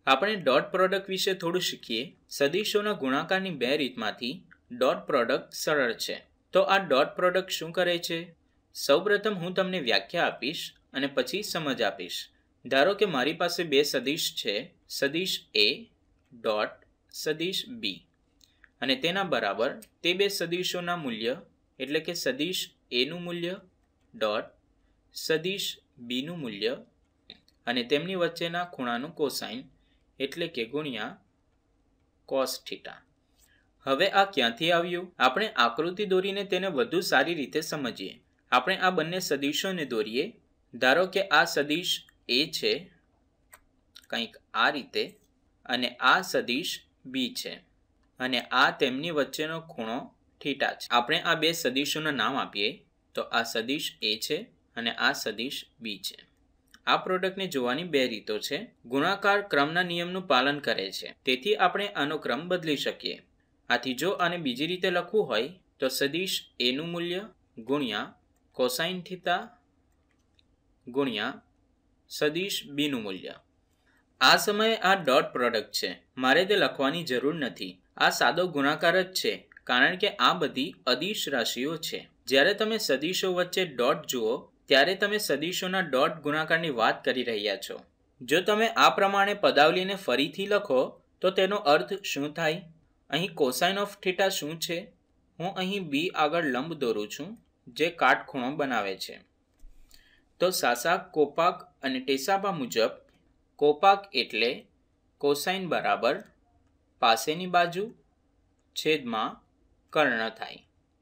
આપણે dot product વિશે થોડું શીખીએ. સદિશોના ગુણાકારની બે રીતમાંથી ડોટ પ્રોડક્ટ સરળ છે. તો આ ડોટ પ્રોડક્ટ શું કરે છે? સૌપ્રથમ હું તમને વ્યાખ્યા આપીશ અને પછી સમજ આપીશ. ધારો કે મારી પાસે બે સદિશ છે, સદિશ A ડોટ સદિશ B, અને તેના બરાબર તે બે સદિશોના મૂલ્ય એટલે કે સદિશ A નું મૂલ્ય ડોટ સદિશ B નું મૂલ્ય અને તેમની વચ્ચેના ખૂણાનું કોસાઇન એટલે કે ગુણ્યા કોસ થીટા. હવે આ ક્યાંથી આવ્યું? આપણે આકૃતિ દોરીને તેને વધુ સારી રીતે સમજીએ. આપણે આ બંને સદિશોને દોરીએ. ધારો કે આ સદિશ A છે કંઈક આ રીતે, અને આ સદિશ B છે, અને આ તેમની વચ્ચેનો ખૂણો થીટા છે. આપણે આ બે સદિશોના નામ આપીએ તો આ સદિશ A છે અને આ સદિશ B છે. આ પ્રોડક્ટને જોવાની બે રીતો છે. ગુણાકાર ક્રમના નિયમનું પાલન કરે છે, તેથી આપણે આનો ક્રમ બદલી શકીએ. આથી જો આને બીજી રીતે લખવું હોય તો સદિશ A નું મૂલ્ય ગુણ્યા કોસાઇન થીટા ગુણ્યા સદિશ B નું મૂલ્ય. આ સમયે આ ડોટ પ્રોડક્ટ છે, મારે તે લખવાની જરૂર નથી. આ સાદો ગુણાકાર જ છે, કારણ કે આ બધી અદિશ રાશિઓ છે. જ્યારે તમે સદિશો વચ્ચે ડોટ જુઓ ત્યારે તમે સદિશોના ડોટ ગુણાકારની વાત કરી રહ્યા છો. જો તમે આ પ્રમાણે પદાવલીને ફરીથી લખો તો તેનો અર્થ શું થાય? અહીં કોસાઇન ઓફ થીટા શું છે? હું અહીં B આગળ લંબ દોરું છું જે કાટખૂણો બનાવે છે. તો સાસા, કોપાક અને ટેસાપા મુજબ કોપાક એટલે કોસાઇન બરાબર પાસેની બાજુ છેદમાં કર્ણ થાય.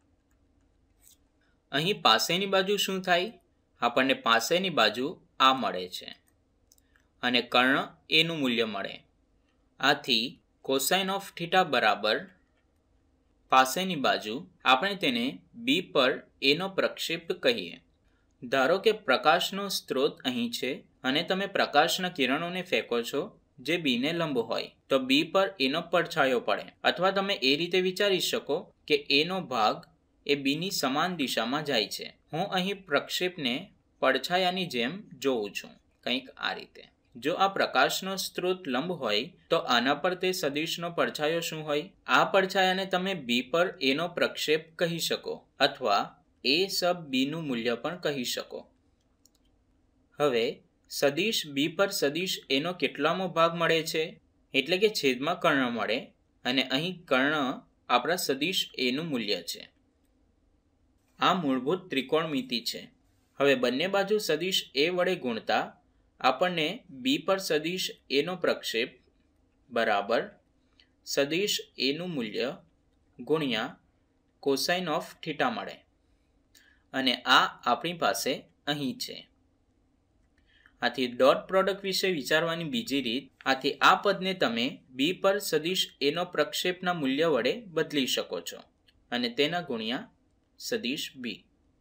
અહીં પાસેની બાજુ શું થાય? આપણને પાસેની બાજુ આ મળે છે અને કર્ણ A નું મૂલ્ય મળે. આથી કોસાઇન ઓફ થીટા બરાબર પાસેની બાજુ, આપણે તેને B પર A નો પ્રક્ષેપ કહીએ. ધારો કે પ્રકાશનો સ્ત્રોત અહીં છે અને તમે પ્રકાશના કિરણોને ફેંકો છો જે B ને લંબ હોય, તો B પર A નો પડછાયો પડે. અથવા તમે એ રીતે વિચારી શકો કે A નો ભાગ એ B ની સમાન દિશામાં જાય છે. હું અહીં પ્રક્ષેપને પડછાયાની જેમ જોઉં છું, કંઈક આ રીતે. જો આ પ્રકાશનો સ્ત્રોત લંબ હોય તો આના પર તે સદિશનો પડછાયો શું હોય? આ પડછાયાને તમે B પર A નો પ્રક્ષેપ કહી શકો અથવા A સબ B નું મૂલ્ય પણ કહી શકો. હવે સદિશ B પર સદિશ A નો કેટલામો ભાગ મળે છે? એટલે કે છેદમાં કર્ણ મળે, અને અહીં કર્ણ આપણા સદિશ A નું મૂલ્ય છે. આ મૂળભૂત ત્રિકોણમિતિ છે. હવે બંને બાજુ સદિશ A વડે ગુણતા આપણને B પર સદિશ A નો પ્રક્ષેપ બરાબર સદિશ A નું મૂલ્ય ગુણ્યા કોસાઇન ઓફ થીટા મળે, અને આ આપણી પાસે અહીં છે. આથી ડોટ પ્રોડક્ટ વિશે વિચારવાની બીજી રીત, આથી આ પદને તમે B પર સદિશ A નો પ્રક્ષેપના મૂલ્ય વડે બદલી શકો છો અને તેના ગુણ્યા સદિશ B.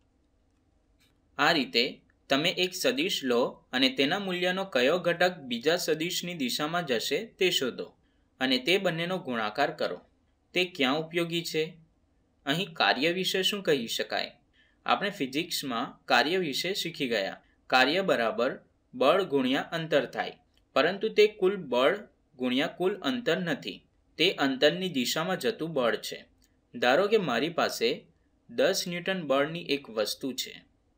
આ રીતે તમે એક સદિશ લો અને તેના મૂલ્યનો કયો ઘટક બીજા સદિશની દિશામાં જશે તે શોધો અને તે બંનેનો ગુણાકાર કરો. તે ક્યાં ઉપયોગી છે? અહીં કાર્ય વિશે શું કહી શકાય? આપણે ફિઝિક્સમાં કાર્ય વિશે શીખી ગયા. કાર્ય બરાબર બળ ગુણ્યા અંતર થાય, પરંતુ તે કુલ બળ ગુણ્યા કુલ અંતર નથી. તે અંતરની દિશામાં જતું બળ છે. ધારો કે મારી પાસે 10 ન્યૂટન બળની એક વસ્તુ છે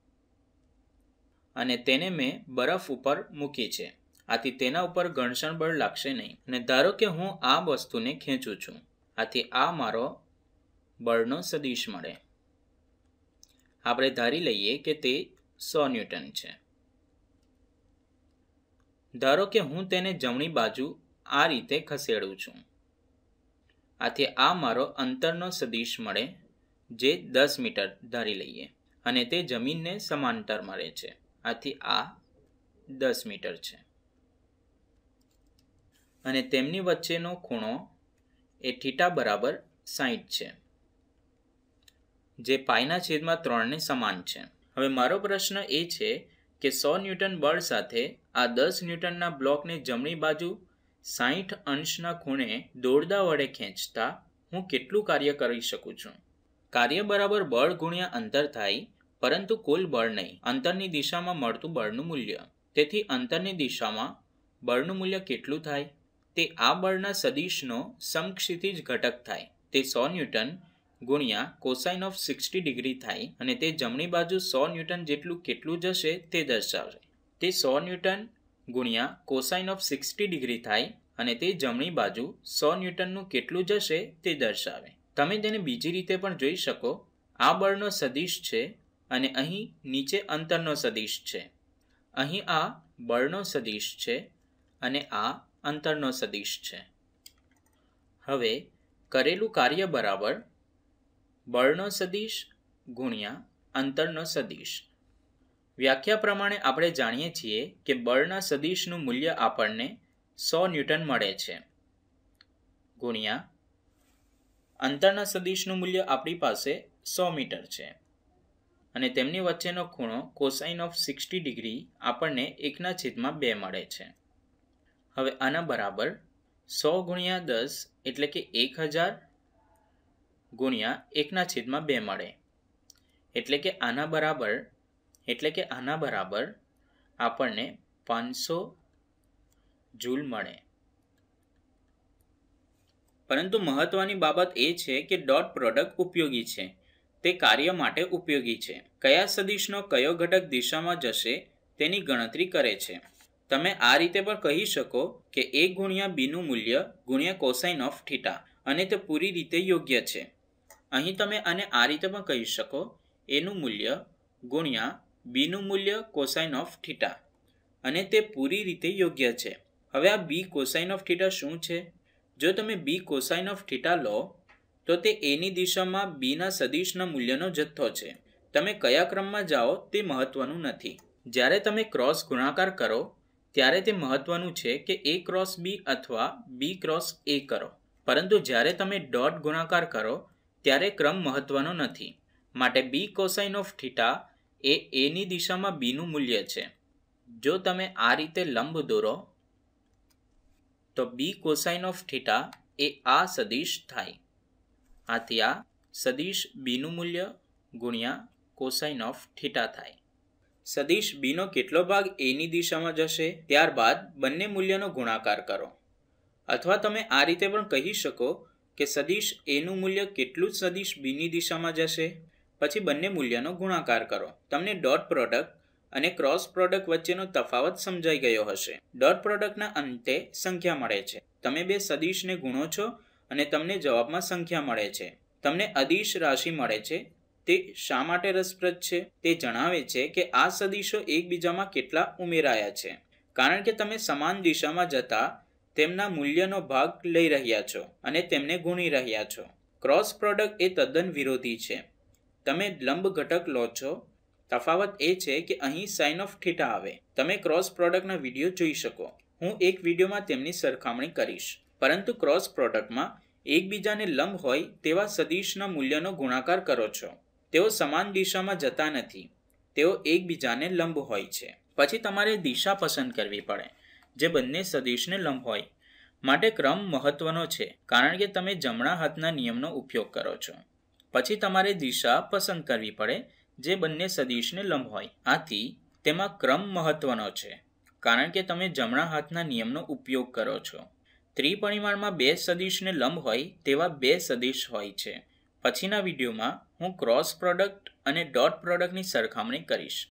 અને તેને મેં બરફ ઉપર મૂકી છે. આથી તેના ઉપર ઘર્ષણ બળ લાગશે નહીં. અને ધારો કે હું આ વસ્તુને ખેંચું છું, આથી આ મારો બળનો સદિશ મળે. આપણે ધારી લઈએ કે તે 100 ન્યૂટન છે. ધારો કે હું તેને જમણી બાજુ આ રીતે ખસેડું છું, આથી આ મારો અંતરનો સદિશ મળે જે 10 મીટર ધારી લઈએ, અને તે જમીનને સમાંતર મળે છે. આથી આ 10 મીટર છે અને તેમની વચ્ચેનો ખૂણો એ થીટા બરાબર 60 છે, જે પાઈના છેદમાં 3 ને સમાન છે. હવે મારો પ્રશ્ન એ છે કે 100 ન્યૂટન બળ સાથે આ 10 ન્યૂટનના બ્લોકને જમણી બાજુ 60 અંશના ખૂણે દોરડા વડે ખેંચતા હું કેટલું કાર્ય કરી શકું છું? કાર્ય બરાબર બળ ગુણ્યા અંતર થાય, પરંતુ કુલ બળ નહીં, અંતરની દિશામાં મળતું બળનું મૂલ્ય. તેથી અંતરની દિશામાં બળનું મૂલ્ય કેટલું થાય? તે આ બળના સદિશનો સમક્ષિતિજ ઘટક થાય. તે 100 ન્યૂટન ગુણ્યા કોસાઇન ઓફ 60 ડિગ્રી થાય અને તે જમણી બાજુ 100 ન્યૂટન જેટલું કેટલું જશે તે દર્શાવશે. તે 100 ન્યૂટન ગુણ્યા કોસાઇન ઓફ 60 ડિગ્રી થાય અને તે જમણી બાજુ 100 ન્યૂટનનું કેટલું જશે તે દર્શાવે. તમે તેને બીજી રીતે પણ જોઈ શકો. આ બળનો સદિશ છે અને અહીં નીચે અંતરનો સદિશ છે. અહીં આ બળનો સદિશ છે અને આ અંતરનો સદિશ છે. હવે કરેલું કાર્ય બરાબર બળનો સદિશ ગુણ્યા અંતરનો સદિશ. વ્યાખ્યા પ્રમાણે આપણે જાણીએ છીએ કે બળના સદિશનું મૂલ્ય આપણને 100 ન્યૂટન મળે છે ગુણ્યા અંતરના સદિશનું મૂલ્ય આપણી પાસે 100 મીટર છે અને તેમની વચ્ચેનો ખૂણો કોસાઇન ઓફ 60 ડિગ્રી આપણને 1/2 મળે છે. હવે આના બરાબર 100 ગુણ્યા 10 એટલે કે 1000 ગુણ્યા 1/2 મળે એટલે કે આના બરાબર આપણને 500 જૂલ મળે. પરંતુ મહત્વની બાબત એ છે કે ડોટ પ્રોડક્ટ ઉપયોગી છે. તે કાર્ય માટે ઉપયોગી છે. કયા સદિશનો કયો ઘટક દિશામાં જશે તેની ગણતરી કરે છે. તમે આ રીતે પણ કહી શકો કે a ગુણ્યા બીનું મૂલ્ય ગુણ્યા કોસાઇન ઓફ થીટા અને તે પૂરી રીતે યોગ્ય છે. અહીં તમે આને આ રીતે પણ કહી શકો એનું મૂલ્ય ગુણ્યા બીનું મૂલ્ય કોસાઇન ઓફ થીટા અને તે પૂરી રીતે યોગ્ય છે. હવે આ બી કોસાઇન ઓફ થીટા શું છે? જો તમે બી કોસાઇન ઓફ થીટા લો તો તે એની દિશામાં બીના સદિશના મૂલ્યનો જથ્થો છે. તમે કયા ક્રમમાં જાઓ તે મહત્વનું નથી. જ્યારે તમે ક્રોસ ગુણાકાર કરો ત્યારે તે મહત્વનું છે કે a ક્રોસ બી અથવા બી ક્રોસ a કરો. પરંતુ જ્યારે તમે ડોટ ગુણાકાર કરો ત્યારે ક્રમ મહત્વનો નથી. માટે બી કોસાઇન ઓફ થીટા એ એની દિશામાં બીનું મૂલ્ય છે. જો તમે આ રીતે લંબ દોરો તો બી કોસાઇન ઓફ થીટા એ આ સદિશ થાય. આથી આ સદિશ બીનું મૂલ્ય ગુણ્યા કોસાઇન ઓફ થીટા થાય. સદિશ બીનો કેટલો ભાગ એની દિશામાં જશે ત્યારબાદ બંને મૂલ્યનો ગુણાકાર કરો. અથવા તમે આ રીતે પણ કહી શકો કે સદિશ એનું મૂલ્ય કેટલું સદિશ બીની દિશામાં જશે પછી બંને મૂલ્યનો ગુણાકાર કરો. તમને ડોટ પ્રોડક્ટ અને ક્રોસ પ્રોડક્ટ વચ્ચેનો તફાવત સમજાઈ ગયો હશે. ડોટ પ્રોડક્ટના અંતે સંખ્યા મળે છે. તમે બે સદિશને ગુણો છો અને તમને જવાબમાં સંખ્યા મળે છે. તમને અદિશ રાશિ મળે છે. તે શા માટે રસપ્રદ છે? તે જણાવે છે કે આ સદિશો એકબીજામાં કેટલા ઉમેરાયા છે. કારણ કે તમે સમાન દિશામાં જતા તેમના મૂલ્યનો ભાગ લઈ રહ્યા છો અને તેમને ગુણી રહ્યા છો. ક્રોસ પ્રોડક્ટ એ તદ્દન વિરોધી છે. તમે લંબ ઘટક લો છો. તફાવત એ છે કે અહીં સાઇન ઓફ થીટા આવે. તમે ક્રોસ પ્રોડક્ટના વિડીયો જોઈ શકો. હું એક વિડીયોમાં તેમની સરખામણી કરીશ. પરંતુ ક્રોસ પ્રોડક્ટમાં એકબીજાને લંબ હોય તેવા સદિશના મૂલ્યનો ગુણાકાર કરો છો. તેઓ સમાન દિશામાં જતા નથી. તેઓ એકબીજાને લંબ હોય છે. પછી તમારે દિશા પસંદ કરવી પડે જે બંને સદિશને લંબ હોય. માટે ક્રમ મહત્વનો છે કારણ કે તમે જમણા હાથના નિયમનો ઉપયોગ કરો છો. પછી તમારે દિશા પસંદ કરવી પડે જે બંને સદિશને લંબ હોય. આથી તેમાં ક્રમ મહત્વનો છે કારણ કે તમે જમણા હાથના નિયમનો ઉપયોગ કરો છો. ત્રિપરિમાણમાં બે સદિશને લંબ હોય તેવા બે સદિશ હોય છે. પછીના વિડીયોમાં હું ક્રોસ પ્રોડક્ટ અને ડોટ પ્રોડક્ટની સરખામણી કરીશ.